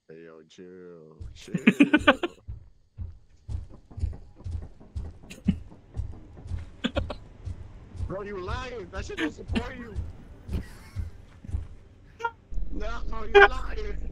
Hey, yo, chill. Bro, you lying. That shit don't support you. No, you lying.